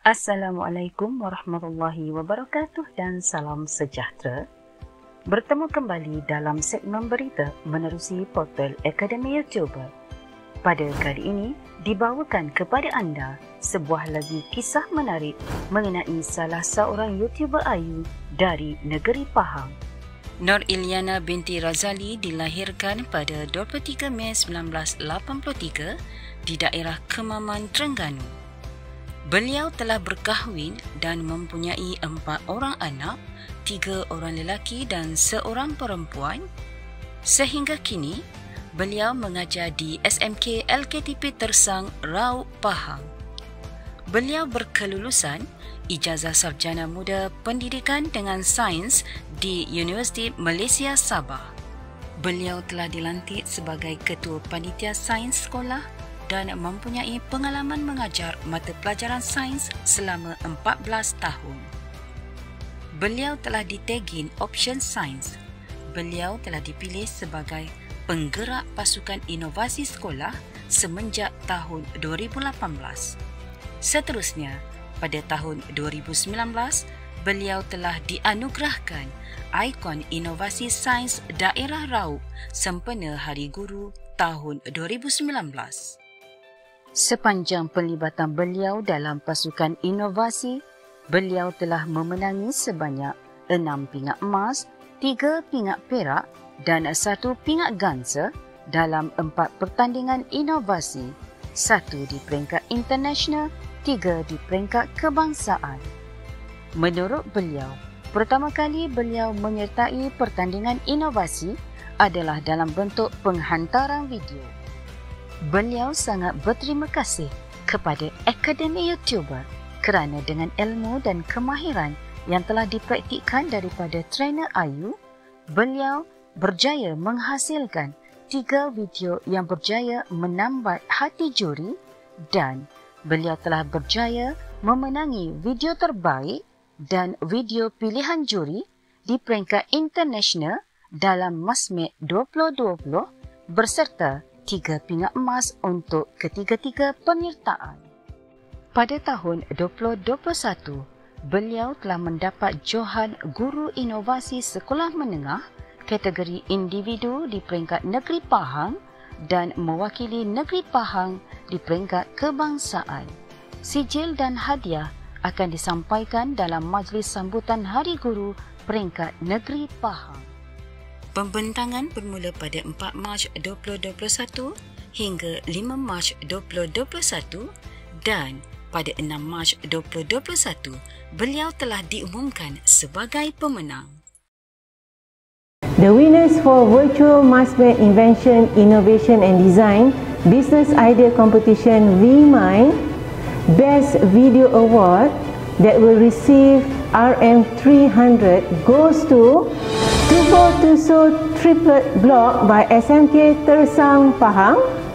Assalamualaikum warahmatullahi wabarakatuh dan salam sejahtera. Bertemu kembali dalam segmen berita menerusi portal Akademi YouTuber. Pada kali ini, dibawakan kepada anda sebuah lagi kisah menarik mengenai salah seorang YouTuber ayu dari negeri Pahang. Nur Ilyana binti Razali dilahirkan pada 23 Mei 1983 di daerah Kemaman, Terengganu. Beliau telah berkahwin dan mempunyai 4 orang anak, 3 orang lelaki dan 1 perempuan. Sehingga kini, beliau mengajar di SMK LKTP Tersang, Raub, Pahang. Beliau berkelulusan Ijazah Sarjana Muda Pendidikan dengan Sains di Universiti Malaysia Sabah. Beliau telah dilantik sebagai Ketua Panitia Sains Sekolah dan mempunyai pengalaman mengajar mata pelajaran sains selama 14 tahun. Beliau telah ditagin Option Sains. Beliau telah dipilih sebagai penggerak pasukan inovasi sekolah semenjak tahun 2018. Seterusnya, pada tahun 2019, beliau telah dianugerahkan ikon inovasi sains daerah Raub sempena Hari Guru tahun 2019. Sepanjang pelibatan beliau dalam pasukan inovasi, beliau telah memenangi sebanyak 6 pingat emas, 3 pingat perak dan 1 pingat gansa dalam 4 pertandingan inovasi, 1 di peringkat internasional, 3 di peringkat kebangsaan. Menurut beliau, pertama kali beliau menyertai pertandingan inovasi adalah dalam bentuk penghantaran video. Beliau sangat berterima kasih kepada Akademi YouTuber kerana dengan ilmu dan kemahiran yang telah dipraktikkan daripada trainer Ayu, beliau berjaya menghasilkan 3 video yang berjaya menambat hati juri dan beliau telah berjaya memenangi video terbaik dan video pilihan juri di peringkat internasional dalam Masmed 2020 berserta 3 pingat emas untuk ketiga-tiga penyertaan. Pada tahun 2021, beliau telah mendapat Johan Guru Inovasi Sekolah Menengah kategori individu di peringkat negeri Pahang dan mewakili negeri Pahang di peringkat kebangsaan. Sijil dan hadiah akan disampaikan dalam majlis sambutan Hari Guru peringkat negeri Pahang. Pembentangan bermula pada 4 Mac 2021 hingga 5 Mac 2021 dan pada 6 Mac 2021 beliau telah diumumkan sebagai pemenang. The winners for Virtual Masmed Invention, Innovation and Design Business Idea Competition VMind Best Video Award that will receive RM300 goes to 242 Triplet Block by SMK Tersang, Pahang.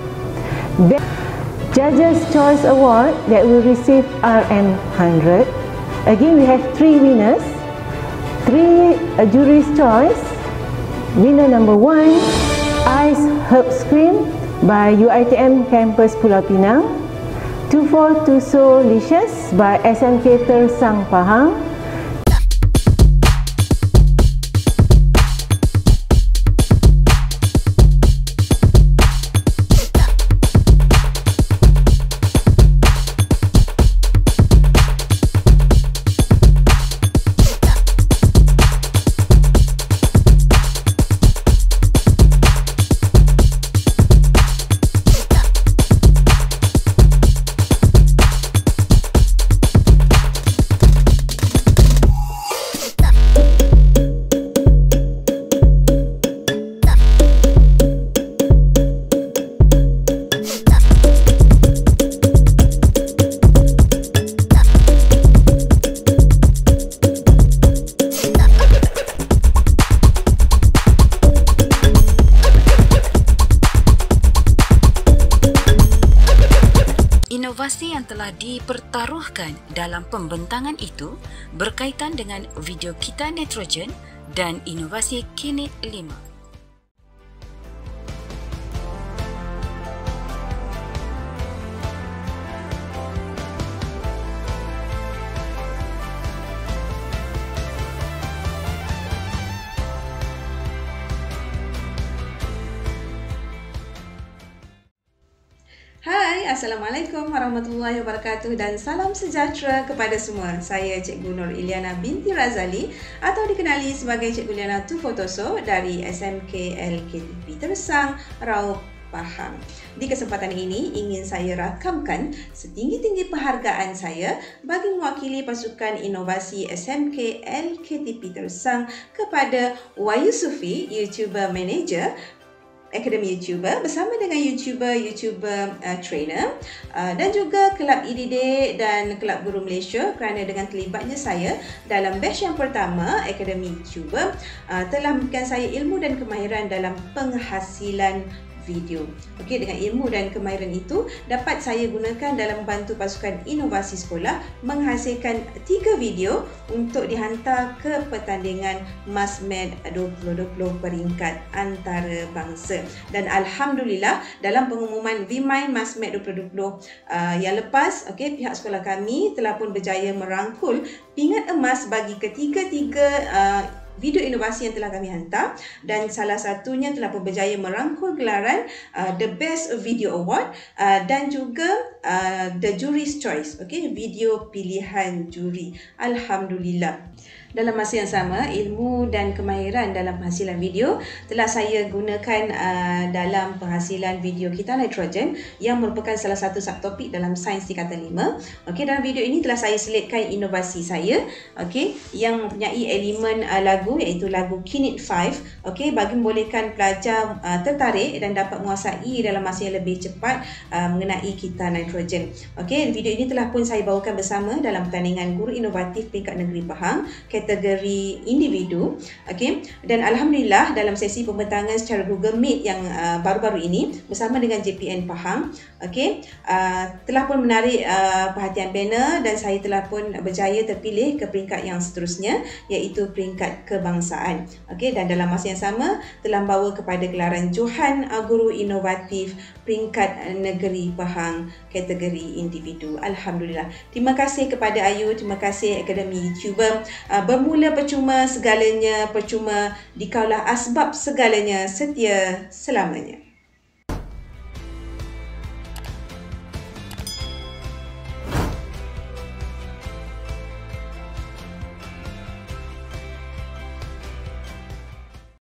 Judges Choice Award that will receive RM100. Again, we have 3 winners. 3 Jury's Choice. Winner number 1, Ice Herb Cream by UiTM Campus Pulau Pinang. 242 Solicious by SMK Tersang, Pahang. Inovasi yang telah dipertaruhkan dalam pembentangan itu berkaitan dengan video kita nitrogen dan inovasi Kinect 5. Assalamualaikum warahmatullahi wabarakatuh dan salam sejahtera kepada semua. Saya Cikgu Nur Iliana binti Razali atau dikenali sebagai Cikgu Liana Tufotoso dari SMK LKTP Tersang, Raub, Pahang. Di kesempatan ini ingin saya rakamkan setinggi-tinggi penghargaan saya bagi mewakili pasukan inovasi SMK LKTP Tersang kepada Wayusufi, YouTuber Manager Akademi YouTuber bersama dengan YouTuber Trainer dan juga Kelab IDD dan Kelab Guru Malaysia kerana dengan terlibatnya saya dalam batch yang pertama Akademi YouTuber telah memberikan saya ilmu dan kemahiran dalam penghasilan video. Okey, dengan ilmu dan kemahiran itu dapat saya gunakan dalam membantu pasukan inovasi sekolah menghasilkan 3 video untuk dihantar ke pertandingan MASMED 2020 peringkat antarabangsa. Dan alhamdulillah dalam pengumuman VMIND MASMED 2020 yang lepas, okey, pihak sekolah kami telah pun berjaya merangkul pingat emas bagi ketiga-tiga video inovasi yang telah kami hantar, dan salah satunya telah pun berjaya merangkul gelaran The Best Video Award dan juga The Jury's Choice, okay, video pilihan juri. Alhamdulillah. Dalam masa yang sama, ilmu dan kemahiran dalam penghasilan video telah saya gunakan dalam penghasilan video kita nitrogen yang merupakan salah satu subtopik dalam sains tingkatan 5. Okey, dalam video ini telah saya selitkan inovasi saya, okey, yang mempunyai elemen lagu iaitu lagu Kinit 5, okey, bagi membolehkan pelajar tertarik dan dapat menguasai dalam masa yang lebih cepat mengenai kita nitrogen. Okey, video ini telah pun saya bawakan bersama dalam pertandingan guru inovatif peringkat negeri Pahang kategori individu, okey, dan alhamdulillah dalam sesi pembentangan secara Google Meet yang baru-baru ini bersama dengan JPN Pahang, okey, telah pun menarik perhatian panel dan saya telah pun berjaya terpilih ke peringkat yang seterusnya iaitu peringkat kebangsaan. Okey, dan dalam masa yang sama telah membawa kepada gelaran Johan Guru Inovatif peringkat negeri Pahang kategori individu. Alhamdulillah. Terima kasih kepada Ayu, terima kasih Akademi YouTuber. Bermula percuma, segalanya percuma, dikaulah asbab segalanya, setia selamanya.